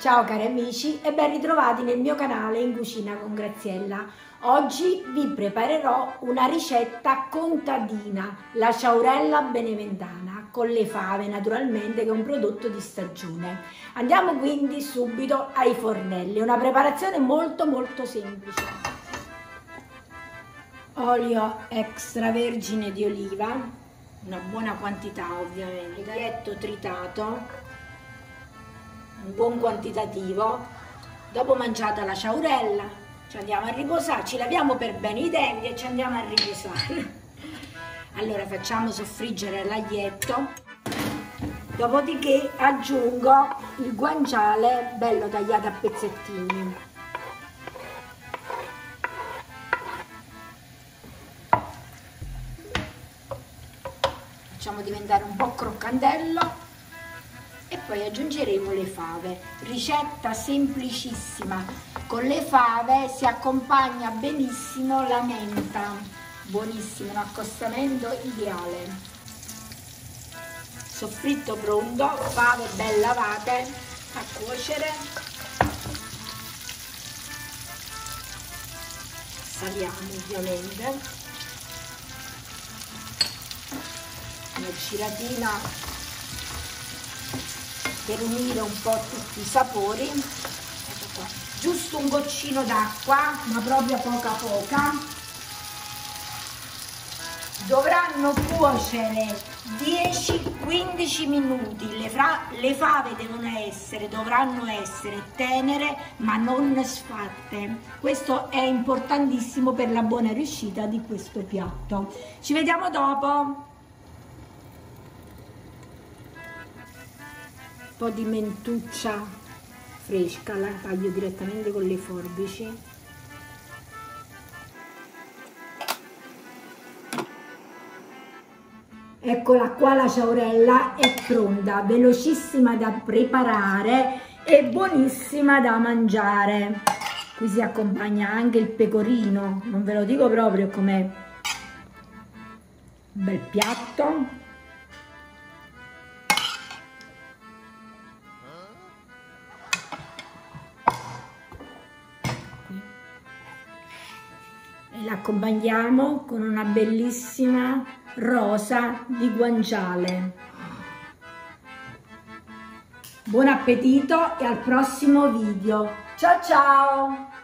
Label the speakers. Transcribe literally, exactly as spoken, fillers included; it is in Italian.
Speaker 1: Ciao cari amici e ben ritrovati nel mio canale In Cucina con Graziella. Oggi vi preparerò una ricetta contadina, la ciaurella beneventana, con le fave naturalmente, che è un prodotto di stagione. Andiamo quindi subito ai fornelli, una preparazione molto molto semplice. Olio extravergine di oliva, una buona quantità ovviamente, ghietto tritato, un buon quantitativo. Dopo mangiata la ciaurella ci andiamo a riposare, ci laviamo per bene i denti e ci andiamo a riposare. Allora facciamo soffriggere l'aglietto, dopodiché aggiungo il guanciale bello tagliato a pezzettini. Facciamo diventare un po' croccantello e poi aggiungeremo le fave. Ricetta semplicissima, con le fave si accompagna benissimo la menta, buonissimo, un accostamento ideale. Soffritto pronto, fave ben lavate a cuocere. Saliamo ovviamente, una giratina per unire un po' tutti i sapori. Ecco qua. Giusto un goccino d'acqua, ma proprio poca poca. Dovranno cuocere dieci quindici minuti. Le, le fave devono essere, dovranno essere tenere ma non sfatte. Questo è importantissimo per la buona riuscita di questo piatto. Ci vediamo dopo. Un po' di mentuccia fresca, la taglio direttamente con le forbici. Eccola qua, la ciaurella è pronta, velocissima da preparare e buonissima da mangiare. Qui si accompagna anche il pecorino, non ve lo dico proprio com'è. Un bel piatto. E l'accompagniamo con una bellissima rosa di guanciale. Buon appetito e al prossimo video. Ciao ciao!